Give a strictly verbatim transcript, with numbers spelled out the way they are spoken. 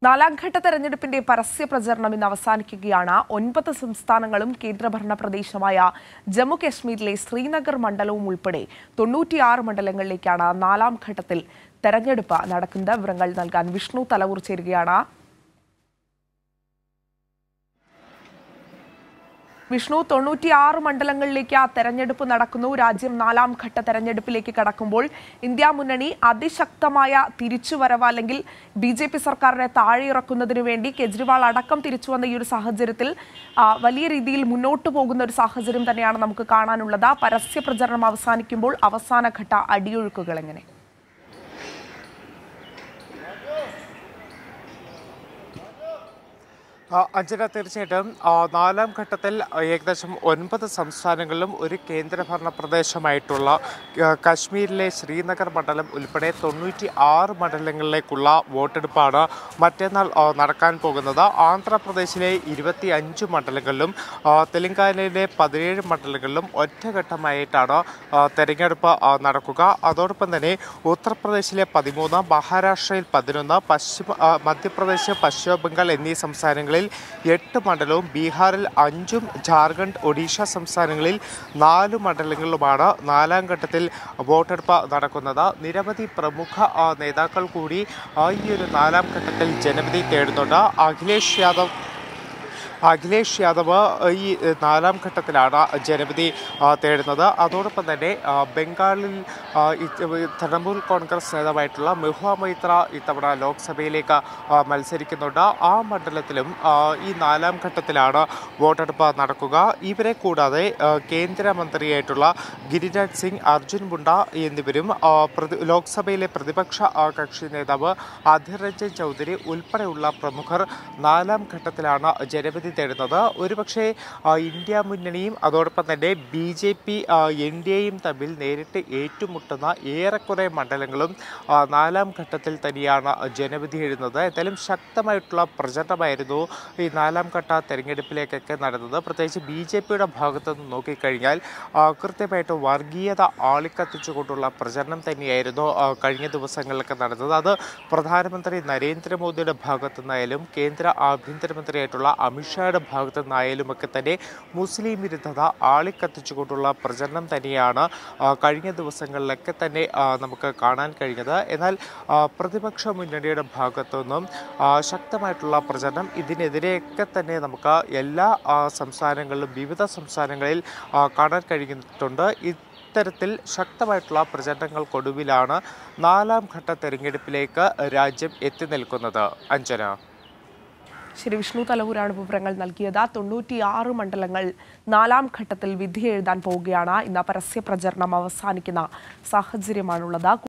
നാലാം ഘട്ട തെരഞ്ഞെടുപ്പിന്റെ പരസ്യ പ്രചരണം ഇന്ന് അവസാനിക്കുകയാണ്. ഒൻപത് സംസ്ഥാനങ്ങളും കേന്ദ്രഭരണ പ്രദേശമായ ജമ്മു കശ്മീരിലെ ശ്രീനഗർ മണ്ഡലവും ഉൾപ്പെടെ തൊണ്ണൂറ്റിയാറ് മണ്ഡലങ്ങളിലേക്കാണ് നാലാം ഘട്ടത്തിൽ തെരഞ്ഞെടുപ്പ് നടക്കുന്നത്. വിവരങ്ങൾ നൽകാൻ വിഷ്ണു തലവൂർ ചേരുകയാണ്. വിഷ്ണു, തൊണ്ണൂറ്റിയാറ് മണ്ഡലങ്ങളിലേക്ക് തെരഞ്ഞെടുപ്പ് നടക്കുന്നു. രാജ്യം നാലാം ഘട്ട തെരഞ്ഞെടുപ്പിലേക്ക് കടക്കുമ്പോൾ ഇന്ത്യ മുന്നണി അതിശക്തമായ തിരിച്ചുവരവ് അല്ലെങ്കിൽ ബി ജെ പി സർക്കാരിനെ താഴെയിറക്കുന്നതിനു വേണ്ടി കെജ്രിവാൾ അടക്കം തിരിച്ചുവന്ന ഈ ഒരു സാഹചര്യത്തിൽ വലിയ രീതിയിൽ മുന്നോട്ട് പോകുന്ന ഒരു സാഹചര്യം തന്നെയാണ് നമുക്ക് കാണാനുള്ളത്. പരസ്യ പ്രചരണം അവസാനിക്കുമ്പോൾ അവസാനഘട്ട അടിയൊഴുക്കുകൾ എങ്ങനെ? അഞ്ജന, തീർച്ചയായിട്ടും നാലാം ഘട്ടത്തിൽ ഏകദേശം ഒൻപത് സംസ്ഥാനങ്ങളിലും ഒരു കേന്ദ്രഭരണ പ്രദേശമായിട്ടുള്ള കശ്മീരിലെ ശ്രീനഗർ മണ്ഡലം ഉൾപ്പെടെ തൊണ്ണൂറ്റി ആറ് മണ്ഡലങ്ങളിലേക്കുള്ള വോട്ടെടുപ്പാണ് മറ്റന്നാൾ നടക്കാൻ പോകുന്നത്. ആന്ധ്രാപ്രദേശിലെ ഇരുപത്തി അഞ്ച് മണ്ഡലങ്ങളിലും തെലങ്കാനയിലെ പതിനേഴ് മണ്ഡലങ്ങളിലും ഒറ്റഘട്ടമായിട്ടാണ് തെരഞ്ഞെടുപ്പ് നടക്കുക. അതോടൊപ്പം തന്നെ ഉത്തർപ്രദേശിലെ പതിമൂന്ന്, മഹാരാഷ്ട്രയിൽ പതിനൊന്ന്, പശ്ചിമ മധ്യപ്രദേശ്, പശ്ചിമ ബംഗാൾ എന്നീ സംസ്ഥാനങ്ങളിൽ എട്ട് മണ്ഡലവും ബീഹാറിൽ അഞ്ചും ജാർഖണ്ഡ്, ഒഡീഷ സംസ്ഥാനങ്ങളിൽ നാല് മണ്ഡലങ്ങളിലുമാണ് നാലാം ഘട്ടത്തിൽ വോട്ടെടുപ്പ് നടക്കുന്നത്. നിരവധി പ്രമുഖ നേതാക്കൾ കൂടി ഈ ഒരു നാലാം ഘട്ടത്തിൽ ജനവിധി തേടുന്നുണ്ട്. അഖിലേഷ് യാദവ് അഖിലേഷ് യാദവ് ഈ നാലാം ഘട്ടത്തിലാണ് ജനവിധി തേടുന്നത്. അതോടൊപ്പം തന്നെ ബംഗാളിൽ തൃണമൂൽ കോൺഗ്രസ് നേതാവായിട്ടുള്ള മെഹുവ മൈത്ര ഇത്തവണ ലോക്സഭയിലേക്ക് മത്സരിക്കുന്നുണ്ട്. ആ മണ്ഡലത്തിലും ഈ നാലാം ഘട്ടത്തിലാണ് വോട്ടെടുപ്പ് നടക്കുക. ഇവരെ കൂടാതെ കേന്ദ്രമന്ത്രിയായിട്ടുള്ള ഗിരിരാജ് സിംഗ്, അർജുൻ മുണ്ട എന്നിവരും ലോക്സഭയിലെ പ്രതിപക്ഷ കക്ഷി നേതാവ് അധിർ രഞ്ജൻ ചൗധരി ഉൾപ്പെടെയുള്ള പ്രമുഖർ നാലാം ഘട്ടത്തിലാണ് ജനവിധി തേടുന്നത്. ഒരുപക്ഷെ ഇന്ത്യ മുന്നണിയും അതോടൊപ്പം തന്നെ B J P N D എയും തമ്മിൽ നേരിട്ട് ഏറ്റുമുട്ടുന്ന ഏറെക്കുറെ മണ്ഡലങ്ങളും നാലാം ഘട്ടത്തിൽ തന്നെയാണ് ജനവിധി എഴുതുന്നത്. എന്തായാലും ശക്തമായിട്ടുള്ള പ്രചരണമായിരുന്നു ഈ നാലാം ഘട്ട തെരഞ്ഞെടുപ്പിലേക്കൊക്കെ നടന്നത്. പ്രത്യേകിച്ച് ബി ജെ പിയുടെ ഭാഗത്തു നിന്ന് നോക്കിക്കഴിഞ്ഞാൽ കൃത്യമായിട്ട് വർഗീയത ആളിക്കത്തിച്ചുകൊണ്ടുള്ള പ്രചരണം തന്നെയായിരുന്നു കഴിഞ്ഞ ദിവസങ്ങളിലൊക്കെ നടന്നത്. അത് പ്രധാനമന്ത്രി നരേന്ദ്രമോദിയുടെ ഭാഗത്തു നിന്നായാലും കേന്ദ്ര ആഭ്യന്തരമന്ത്രിയായിട്ടുള്ള അമിത്ഷായുടെ ഭാഗത്തു നിന്നായാലും ഒക്കെ തന്നെ മുസ്ലിം വിരുദ്ധത ആളിക്കത്തിച്ചുകൊണ്ടുള്ള പ്രചരണം തന്നെയാണ് കഴിഞ്ഞ ദിവസങ്ങളിലൊക്കെ തന്നെ നമുക്ക് കാണാൻ കഴിഞ്ഞത്. എന്നാൽ പ്രതിപക്ഷ മുന്നണിയുടെ ഭാഗത്തു നിന്നും ശക്തമായിട്ടുള്ള പ്രചരണം ഇതിനെതിരെയൊക്കെ തന്നെ നമുക്ക് എല്ലാ സംസ്ഥാനങ്ങളിലും വിവിധ സംസ്ഥാനങ്ങളിൽ കാണാൻ കഴിയുന്നുണ്ട്. ഇത്തരത്തിൽ ശക്തമായിട്ടുള്ള പ്രചരണങ്ങൾക്കൊടുവിലാണ് നാലാം ഘട്ട തെരഞ്ഞെടുപ്പിലേക്ക് രാജ്യം എത്തി നിൽക്കുന്നത്. അഞ്ജന. ശരി, വിഷ്ണു തലവൂരാണ് വിവരങ്ങൾ നൽകിയത്. തൊണ്ണൂറ്റിയാറ് മണ്ഡലങ്ങൾ നാലാം ഘട്ടത്തിൽ വിധി എഴുതാൻ പോവുകയാണ്. ഇന്ന് പരസ്യ പ്രചരണം അവസാനിക്കുന്ന സാഹചര്യമാണുള്ളത്.